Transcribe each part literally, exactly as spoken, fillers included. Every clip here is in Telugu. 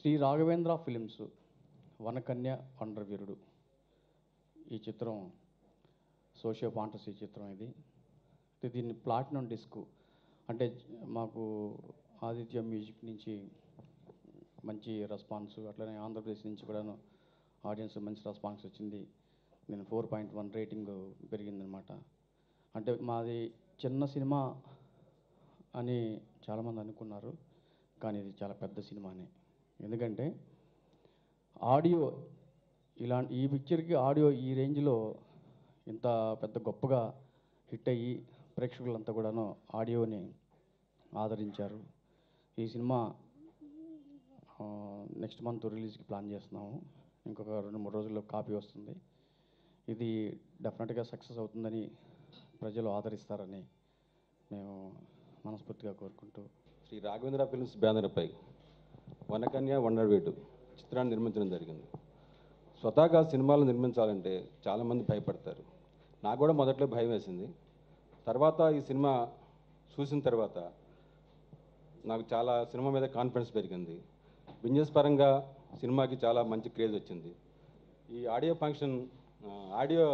శ్రీ రాఘవేంద్ర ఫిలిమ్స్ వనకన్య వండరవీరుడు ఈ చిత్రం సోషియో ఫాంటసీ చిత్రం. ఇది దీన్ని ప్లాటినం డిస్క్ అంటే మాకు ఆదిత్య మ్యూజిక్ నుంచి మంచి రెస్పాన్స్, అట్లనే ఆంధ్రప్రదేశ్ నుంచి కూడాను ఆడియన్స్ మంచి రెస్పాన్స్ వచ్చింది. నేను ఫోర్ పాయింట్ వన్ రేటింగ్ పెరిగిందనమాట. అంటే మాది చిన్న సినిమా అని చాలామంది అనుకున్నారు, కానీ ఇది చాలా పెద్ద సినిమానే. ఎందుకంటే ఆడియో ఇలాంటి ఈ పిక్చర్కి ఆడియో ఈ రేంజ్లో ఇంత పెద్ద గొప్పగా హిట్ అయ్యి ప్రేక్షకులంతా కూడాను ఆడియోని ఆదరించారు. ఈ సినిమా నెక్స్ట్ మంత్ రిలీజ్కి ప్లాన్ చేస్తున్నాము. ఇంకొక రెండు మూడు రోజుల్లో కాపీ వస్తుంది. ఇది డెఫినెట్గా సక్సెస్ అవుతుందని, ప్రజలు ఆదరిస్తారని మేము మనస్ఫూర్తిగా కోరుకుంటూ, శ్రీ రాఘవేంద్ర ఫిల్మ్స్ బ్యానర్పై వనకన్య వండరవీరుడు చిత్రాన్ని నిర్మించడం జరిగింది. స్వతహాగా సినిమాలు నిర్మించాలంటే చాలామంది భయపడతారు. నాకు కూడా మొదట్లో భయం వేసింది. తర్వాత ఈ సినిమా చూసిన తర్వాత నాకు చాలా సినిమా మీద కాన్ఫిడెన్స్ పెరిగింది. బిజినెస్ పరంగా సినిమాకి చాలా మంచి క్రేజ్ వచ్చింది. ఈ audio function audio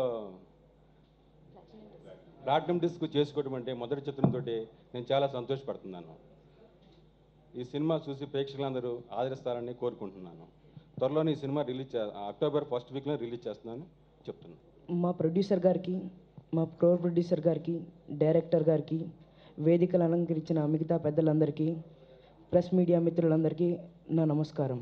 platinum disc చేసుకోవడం అంటే మొదటి చిత్రంతో నేను చాలా సంతోషపడుతున్నాను. ఈ సినిమా చూసి ప్రేక్షకులందరూ ఆదరిస్తారని కోరుకుంటున్నాను. త్వరలోనే ఈ సినిమా రిలీజ్ అక్టోబర్ ఫస్ట్ వీక్లో రిలీజ్ చేస్తున్నాను చెప్తున్నాను. మా ప్రొడ్యూసర్ గారికి, మా ప్రో ప్రొడ్యూసర్ గారికి, డైరెక్టర్ గారికి, వేదికలు అలంకరించిన మిగతా పెద్దలందరికీ, ప్రెస్ మీడియా మిత్రులందరికీ నా నమస్కారం.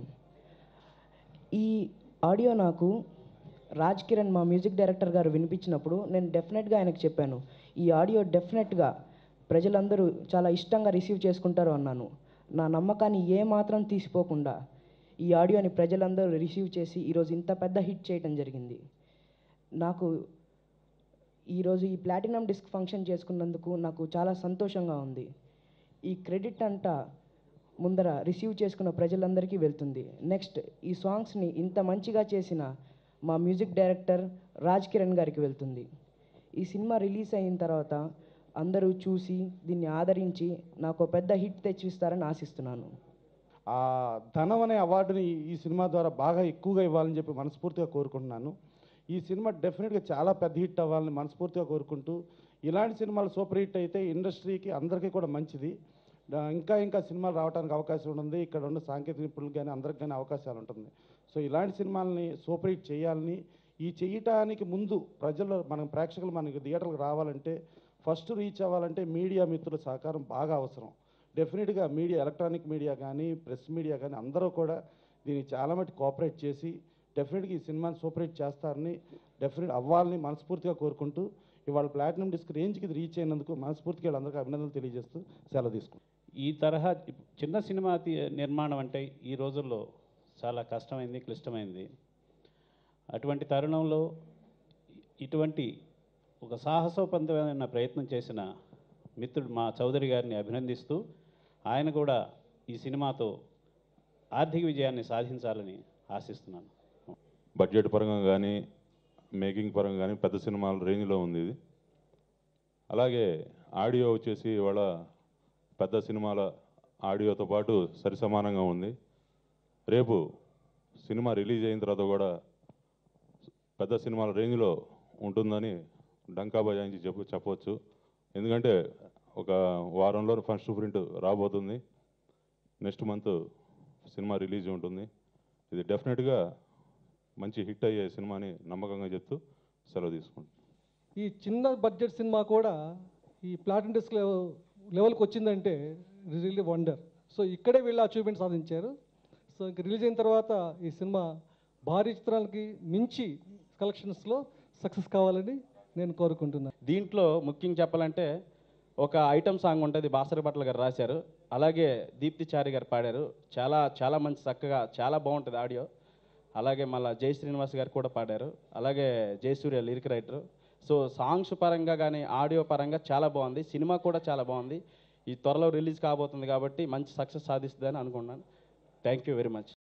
ఈ ఆడియో నాకు రాజ్ కిరణ్ మా మ్యూజిక్ డైరెక్టర్ గారు వినిపించినప్పుడు నేను డెఫినెట్గా ఆయనకు చెప్పాను, ఈ ఆడియో డెఫినెట్గా ప్రజలందరూ చాలా ఇష్టంగా రిసీవ్ చేసుకుంటారు అన్నాను. నా నమ్మకాన్ని ఏమాత్రం తీసిపోకుండా ఈ ఆడియోని ప్రజలందరూ రిసీవ్ చేసి ఈరోజు ఇంత పెద్ద హిట్ చేయడం జరిగింది. నాకు ఈరోజు ఈ ప్లాటినం డిస్క్ ఫంక్షన్ చేసుకున్నందుకు నాకు చాలా సంతోషంగా ఉంది. ఈ క్రెడిట్ అంతా ముందర రిసీవ్ చేసుకున్న ప్రజలందరికీ వెళ్తుంది. నెక్స్ట్ ఈ సాంగ్స్ని ఇంత మంచిగా చేసిన మా మ్యూజిక్ డైరెక్టర్ రాజ్ కిరణ్ గారికి వెళ్తుంది. ఈ సినిమా రిలీజ్ అయిన తర్వాత అందరూ చూసి దీన్ని ఆదరించి నాకు పెద్ద హిట్ తెచ్చిస్తారని ఆశిస్తున్నాను. ఆ ధనం అనే అవార్డుని ఈ సినిమా ద్వారా బాగా ఎక్కువగా ఇవ్వాలని చెప్పి మనస్ఫూర్తిగా కోరుకుంటున్నాను. ఈ సినిమా డెఫినెట్గా చాలా పెద్ద హిట్ అవ్వాలని మనస్ఫూర్తిగా కోరుకుంటూ, ఇలాంటి సినిమాలు సూపర్ హిట్ అయితే ఇండస్ట్రీకి అందరికీ కూడా మంచిది. ఇంకా ఇంకా సినిమాలు రావడానికి అవకాశం ఉంటుంది. ఇక్కడ ఉన్న సాంకేతిక నిపుణులకు కానీ అందరికి కానీ అవకాశాలు ఉంటుంది. సో ఇలాంటి సినిమాలని సూపర్ హిట్ చేయాలని, ఈ చేయటానికి ముందు ప్రజలు మన ప్రేక్షకులు మనకి థియేటర్లకు రావాలంటే, ఫస్ట్ రీచ్ అవ్వాలంటే మీడియా మిత్రుల సహకారం బాగా అవసరం. డెఫినెట్గా మీడియా, ఎలక్ట్రానిక్ మీడియా కానీ ప్రెస్ మీడియా కానీ అందరూ కూడా దీన్ని చాలా మట్టి కోఆపరేట్ చేసి డెఫినెట్గా ఈ సినిమాని సూపర్ హిట్ చేస్తారని, డెఫినెట్ అవ్వాలని మనస్ఫూర్తిగా కోరుకుంటూ, ఇవాళ ప్లాటినం డిస్క్ రేంజ్కి ఇది రీచ్ అయినందుకు మనస్ఫూర్తిగా వీళ్ళందరికీ అభినందనలు తెలియజేస్తూ సెలవు తీసుకుంటాం. ఈ తరహా చిన్న సినిమా నిర్మాణం అంటే ఈ రోజుల్లో చాలా కష్టమైంది, క్లిష్టమైంది. అటువంటి తరుణంలో ఇటువంటి ఒక సాహసోపంతమైన ప్రయత్నం చేసిన మిత్రుడు మా చౌదరి గారిని అభినందిస్తూ, ఆయన కూడా ఈ సినిమాతో ఆర్థిక విజయాన్ని సాధించాలని ఆశిస్తున్నాను. బడ్జెట్ పరంగా కానీ మేకింగ్ పరంగా కానీ పెద్ద సినిమాల రేంజ్లో ఉంది ఇది. అలాగే ఆడియో వచ్చేసి ఇవాళ పెద్ద సినిమాల ఆడియోతో పాటు సరిసమానంగా ఉంది. రేపు సినిమా రిలీజ్ అయిన తర్వాత కూడా పెద్ద సినిమాల రేంజ్లో ఉంటుందని డంకా బజాయించి చెప్పు చెప్పవచ్చు. ఎందుకంటే ఒక వారంలో ఫస్ట్ ప్రింట్ రాబోతుంది. నెక్స్ట్ మంత్ సినిమా రిలీజ్ ఉంటుంది. ఇది డెఫినెట్గా మంచి హిట్ అయ్యే సినిమాని నమ్మకంగా చెప్తూ సెలవు తీసుకుంటాం. ఈ చిన్న బడ్జెట్ సినిమా కూడా ఈ ప్లాటినం డిస్క్ లెవెల్కి వచ్చిందంటే రియల్లీ వండర్. సో ఇక్కడే వీళ్ళు అచీవ్మెంట్ సాధించారు. సో ఇంక రిలీజ్ అయిన తర్వాత ఈ సినిమా భారీ చిత్రాలకి మించి కలెక్షన్స్లో సక్సెస్ కావాలని నేను కోరుకుంటున్నాను. దీంట్లో ముఖ్యంగా చెప్పాలంటే ఒక ఐటమ్ సాంగ్ ఉంటుంది, బాసర భట్ల గారు రాశారు, అలాగే దీప్తి చారి గారు పాడారు. చాలా చాలా మంచి చక్కగా చాలా బాగుంటుంది ఆడియో. అలాగే మళ్ళీ జై శ్రీనివాస్ గారు కూడా పాడారు, అలాగే Jayasurya lyric writer. So songs పరంగా కానీ ఆడియో పరంగా చాలా బాగుంది. సినిమా కూడా చాలా బాగుంది. ఈ త్వరలో రిలీజ్ కాబోతుంది కాబట్టి మంచి సక్సెస్ సాధిస్తుందని అనుకున్నాను. Thank you very much.